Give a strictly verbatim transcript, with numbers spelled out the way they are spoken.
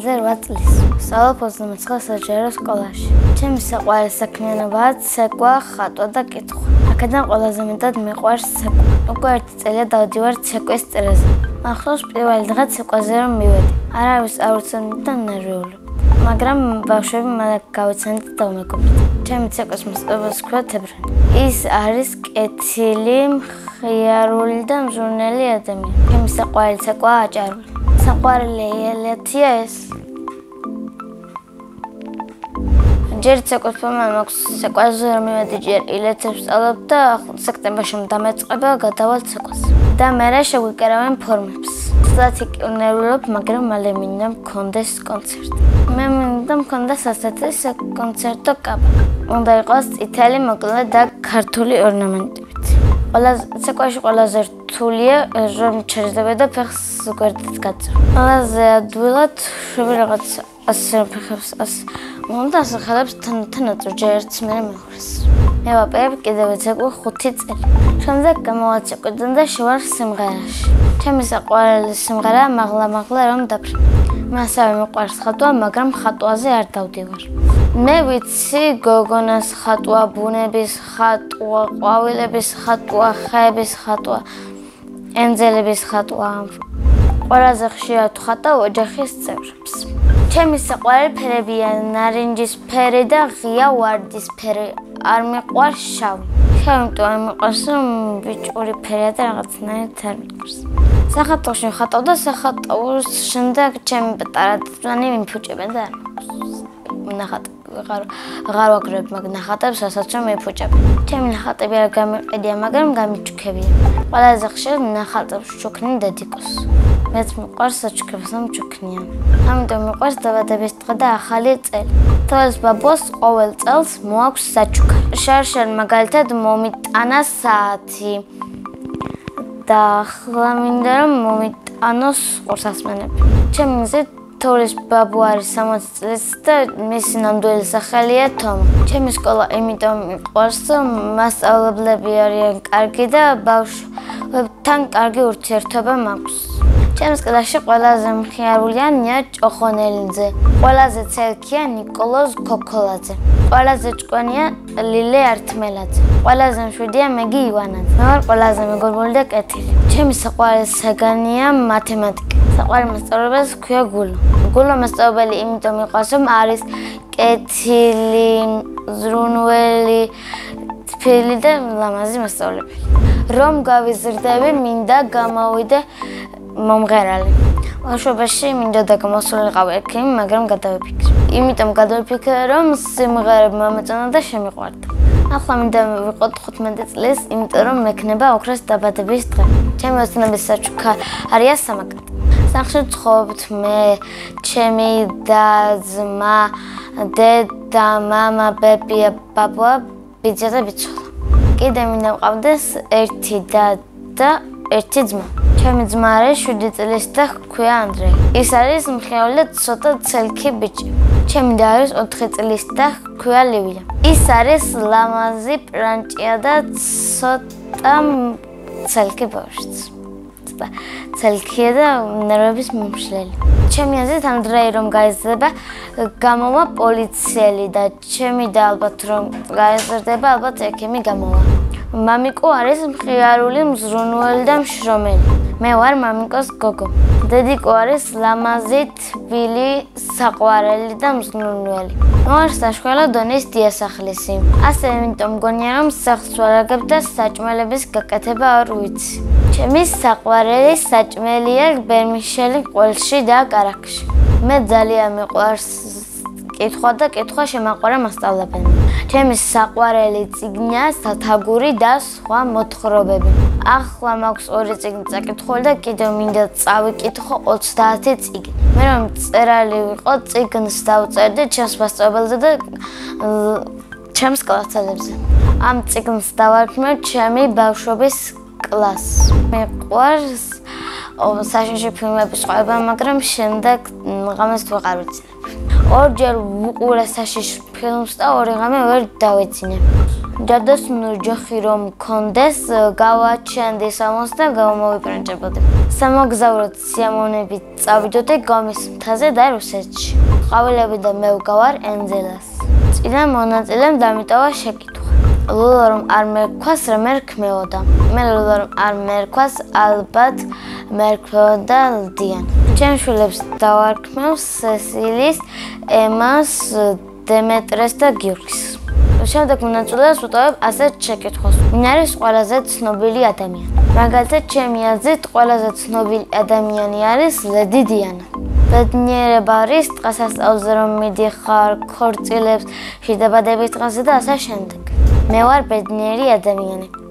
ათასმეტმოცდაათზე რვა წლის. სწავლობ ოცდამეცხრე საჯარო სკოლაში. ჩემი საყვარელი საქმიანობაა ცეკვა, ხატვა და კითხვა. აქედან ყველაზე მეტად მიყვარს ცეკვა. უკვე ერთი წელია დავდივარ ცეკვის წრეზე. ახლავს პირველი დღე ცეკვაზე რომ მივედი. არავის არ უცნობდი და ნერვიულობ. მაგრამ ბავშვები მალე გავიცანით და ვმეგობრდით. ჩემი ცეკვის მასწავლებელს ქვია თებრანი. ის არის კეთილი, მხიარული და მზრუნელი ადამიანი. ჩემი საყვარელი ცეკვაა აჭარული. საყვარელი ელათია ეს. ჯერ ცეკვის ფორმა მაქვს, ცეკვაზე რომ მივედი ჯერ ილეთებს ვსწავლობ და სექტემბერში დამეწყება გადავალ ცეკვას. და მერე შეგვიკერავენ ფორმებს. ცუდად ნერვიულობ, მაგრამ მალე მინდა მქონდეს კონცერტი. მე მინდა მქონდეს ასეთი კონცერტო კაბა. უნდა იყოს წითელი, მოკლე და ქართული ორნამენტებით. ყველაზე ცეკვაში ყველაზე რთულია რომ ჩერდება და ფეხს გვერდით გაწევ. ყველაზე ადვილად შვები რაღაც ასე ფეხებს ასე უნდა ასახელებს თანატრ ჯერ ერთს მე მეღრეს. მე ვაპირებ კიდევ ცეკვი ხუთი წელი. შემდეგ გამოვაცეკვიდან და შევარ სიმღერაში. ჩემი საყვარელი სიმღერაა მაღლა მაღლა რომ დაფრინე. მე ასევე მიყვარს ხატვა, მაგრამ ხატვაზე არ დავდივარ. მე ვიცი გოგონას ხატვა, ბუნების ხატვა, ყვავილების ხატვა, ხეების ხატვა, ენძელების ხატვა. ყველაზე ხშირად ვხატავ ოჯახის წევრებს. ჩემი საყვარელი ფერებია ნარინჯისფერი და ღია ვარდისფერი. არ მიყვარს შავი. შავი იმიტომ მიყვარს რომ ბიჭური ფერია და რაღაცნაირად არ მიყვარს. სახატვაში ვხატავ და სახატვის შემდეგ ჩემი პატარა ძმანი მიმფუჭებენ და არ მიყვარს. ნახატები ვეღარ აღარ ვაკრებ მაგ ნახატებს, რასაც რომ მიფუჭებენ. ჩემი ნახატები არ გამიყედია, მაგრამ გამიჩუქებია. ყველაზე ხშირად ნახატებს ვჩუქნი დედიკოს. მეც მიყვარს საჩუქებას რომ ჩუქნიან. ამიტომ მიყვარს დაბადების დღე და ახალი წელი. თვალის ბაბუას ყოველ წელს მოაქვს საჩუქარი. შარშან მაგალითად მომიტანა საათი. და ახლა მინდა რომ მომიტანოს ყურსასმენები. ჩემი მიზეზი თოვლის ბაბუ არის სამოცი წლის და მისი ნამდვილი სახელია თომა. ჩემი სკოლა იმიტომ მიყვარს, რომ მასწავლებლები არიან კარგი და ბავშვებთან კარგი ურთიერთობა მაქვს. ჩემს კლასში ყველაზე მხიარულია ნია ჭოხონელიძე. ყველაზე ცელქია ნიკოლოზ ქოქოლაძე. ყველაზე ჭკვიანია ლილე ართმელაძე. ყველაზე მშვიდია მეგი ივანაძე. მე ვარ ყველაზე მეგობრული და კეთილი. ჩემი საყვარელი საგანია მათემატიკა. საყვარელი მასწავლებელს ქვია გულო. გულო მასწავლებელი იმიტომ მიყვარს, რომ არის კეთილი, ზრუნველი, თბილი და ლამაზი მასწავლებელი. რომ გავიზრდები, მინდა გამოვიდე მომღერალი. ბავშვობაში მინდოდა გამოსულიყავი ექიმი, მაგრამ გადავიფიქრე. იმიტომ გადავიფიქრე, რომ სიმღერები მომეწონა და შემიყვარდა. ახლა მინდა ვიყოთ თხუთმეტი წლის, იმიტომ რომ მექნება ოქროს დაბადების დღე. ჩემი ოცნების საჩუქარია სამაგრად. სახლში ვცხოვრობთ მე, ჩემი და ძმა, დედა, მამა, ბებია, ბაბუა, ბიძა და ბიცოლა. კიდე მინდა ვყავდეს ერთი და და ერთი ძმა. ჩემი ძმა არის შვიდი წლის და ჰქვია ანდრეი. ის არის მხიარული და ცოტა ცელქი ბიჭი. ჩემი და არის ოთხი წლის და ჰქვია ლივია. ის არის ლამაზი პრანჭია და ცოტა ცელქი ბავშვიც. ცოტა ცელქია და ნერვების მომშლელი. ჩემი აზრით ანდრეი რომ გაიზრდება, გამოვა პოლიციელი და ჩემი და ალბათ რომ გაიზრდება, ალბათ ექიმი გამოვა. მამიკო არის მხიარული, მზრუნველი და მშრომელი. მე ვარ მამიკოს გოგო. დედიკო არის ლამაზი, თბილი, საყვარელი და მზრუნველი. მე ვარ საშუალო დონის დიასახლისი. ასე იმიტომ მგონია რომ სახლს ვარაგებ და საჭმელების გაკეთება არ ვიცი. ჩემი საყვარელი საჭმელია ბერმიშელი ყელში და კარაქში. მე ძალიან მიყვარს კითხვა და კითხვა შემაყვარა მასწავლებელმა. ჩემი საყვარელი წიგნია სათაგური და სხვა მოთხრობები. ახლა მაქვს ორი წიგნი წაკითხული და კიდევ მინდა წავიკითხო ოცდაათი წიგნი. მე რომ მწერალი ვიყო, წიგნს დავწერდი ჩემს მასწავლებელზე და ჩემს კლასელებზე. ამ წიგნს დავარქმევ ჩემი ბავშვობის კლასს. მიყვარს საშიში ფილმების ყვება, მაგრამ შემდეგ ღამეს ვეღარ ვიცინებ. ორჯერ ვუყურე საშიში ფილმს და ორი ღამე ვერ დავეცინებ. ჯადოს ნურჯოხი რომ მქონდეს, გავაჩენდი სამოს და გამოვიბრანჭებოდი. სამოგზაუროდ სიამოვნებით წავიდოდი გომის მთაზე და რუსეთში. ყვავილები და მე ვგავარ ენძელას. წინა მონაწილემ დამიტოვა შეკითხვა. ლულა რომ არ მერქვას, რა მერქმეოდა? მე ლულა რომ არ მერქვას, ალბათ მერქმეოდა ლდიან. ჩემ შვილებს დავარქმევ სესილის, ემას, დემეტრეს და გიორგის. შემდეგ მონაწილეებს ვუტოვებ ასეთ შეკითხვას. ვინ არის ყველაზე ცნობილი ადამიანი? მაგალითად, ჩემი აზრით, ყველაზე ცნობილი ადამიანი არის ლედი დიანა. ბედნიერება არის დღესასწაულზე რომ მიდიხარ, ქორწილებს, შიდაბადების დღეზე და ასე შემდეგ. მე ვარ ბედნიერი ადამიანი.